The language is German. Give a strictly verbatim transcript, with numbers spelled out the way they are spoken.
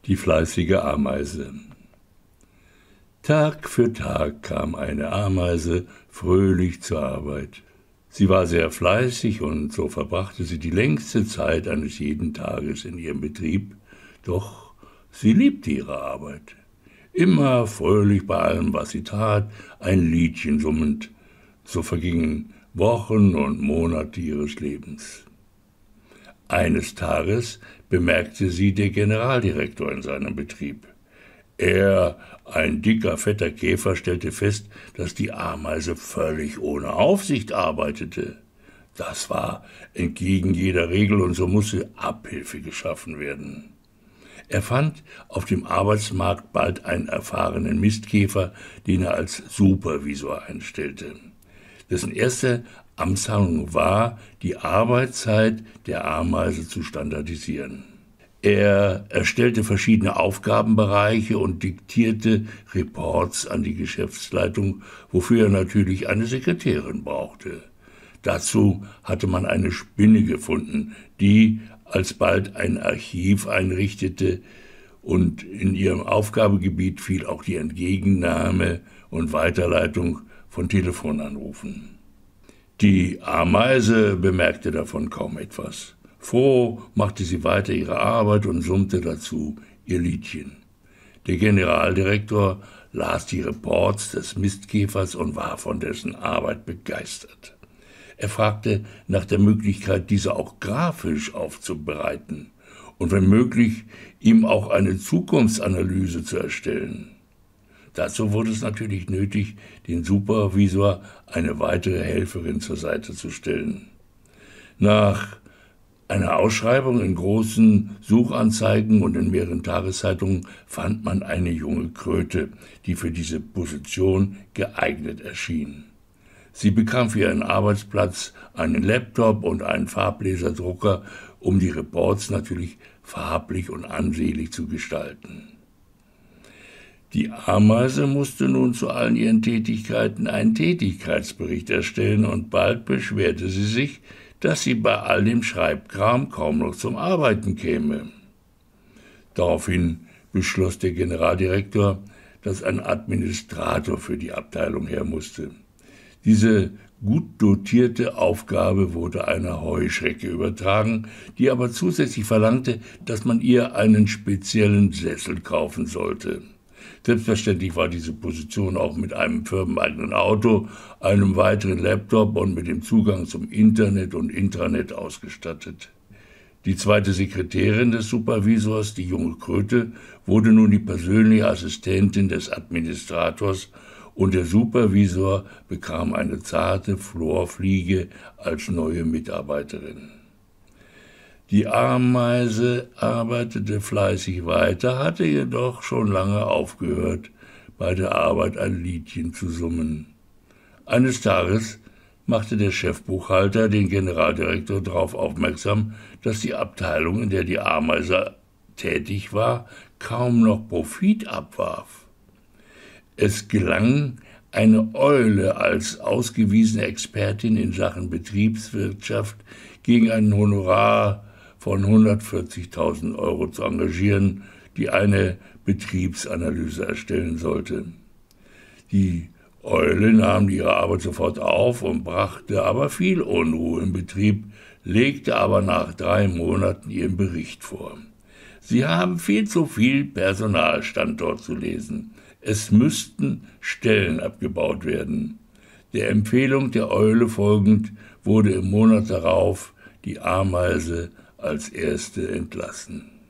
Die fleißige Ameise. Tag für Tag kam eine Ameise fröhlich zur Arbeit. Sie war sehr fleißig und so verbrachte sie die längste Zeit eines jeden Tages in ihrem Betrieb, doch sie liebte ihre Arbeit. Immer fröhlich bei allem, was sie tat, ein Liedchen summend. So vergingen Wochen und Monate ihres Lebens. Eines Tages bemerkte sie der Generaldirektor in seinem Betrieb. Er, ein dicker, fetter Käfer, stellte fest, dass die Ameise völlig ohne Aufsicht arbeitete. Das war entgegen jeder Regel und so musste Abhilfe geschaffen werden. Er fand auf dem Arbeitsmarkt bald einen erfahrenen Mistkäfer, den er als Supervisor einstellte. Dessen erste Amtshandlung war, die Arbeitszeit der Ameise zu standardisieren. Er erstellte verschiedene Aufgabenbereiche und diktierte Reports an die Geschäftsleitung, wofür er natürlich eine Sekretärin brauchte. Dazu hatte man eine Spinne gefunden, die alsbald ein Archiv einrichtete, und in ihrem Aufgabegebiet fiel auch die Entgegennahme und Weiterleitung von Telefonanrufen. Die Ameise bemerkte davon kaum etwas. Froh machte sie weiter ihre Arbeit und summte dazu ihr Liedchen. Der Generaldirektor las die Reports des Mistkäfers und war von dessen Arbeit begeistert. Er fragte nach der Möglichkeit, diese auch grafisch aufzubereiten und wenn möglich, ihm auch eine Zukunftsanalyse zu erstellen. Dazu wurde es natürlich nötig, den Supervisor eine weitere Helferin zur Seite zu stellen. Nach einer Ausschreibung in großen Suchanzeigen und in mehreren Tageszeitungen fand man eine junge Kröte, die für diese Position geeignet erschien. Sie bekam für ihren Arbeitsplatz einen Laptop und einen Farblaserdrucker, um die Reports natürlich farblich und ansehnlich zu gestalten. Die Ameise musste nun zu allen ihren Tätigkeiten einen Tätigkeitsbericht erstellen und bald beschwerte sie sich, dass sie bei all dem Schreibkram kaum noch zum Arbeiten käme. Daraufhin beschloss der Generaldirektor, dass ein Administrator für die Abteilung her musste. Diese gut dotierte Aufgabe wurde einer Heuschrecke übertragen, die aber zusätzlich verlangte, dass man ihr einen speziellen Sessel kaufen sollte. Selbstverständlich war diese Position auch mit einem firmeneigenen Auto, einem weiteren Laptop und mit dem Zugang zum Internet und Intranet ausgestattet. Die zweite Sekretärin des Supervisors, die junge Kröte, wurde nun die persönliche Assistentin des Administrators und der Supervisor bekam eine zarte Florfliege als neue Mitarbeiterin. Die Ameise arbeitete fleißig weiter, hatte jedoch schon lange aufgehört, bei der Arbeit ein Liedchen zu summen. Eines Tages machte der Chefbuchhalter den Generaldirektor darauf aufmerksam, dass die Abteilung, in der die Ameise tätig war, kaum noch Profit abwarf. Es gelang, eine Eule als ausgewiesene Expertin in Sachen Betriebswirtschaft gegen ein Honorar von hundertvierzigtausend Euro zu engagieren, die eine Betriebsanalyse erstellen sollte. Die Eule nahm ihre Arbeit sofort auf und brachte aber viel Unruhe im Betrieb, legte aber nach drei Monaten ihren Bericht vor. Sie haben viel zu viel Personal, stand dort zu lesen. Es müssten Stellen abgebaut werden. Der Empfehlung der Eule folgend wurde im Monat darauf die Ameise als erste entlassen.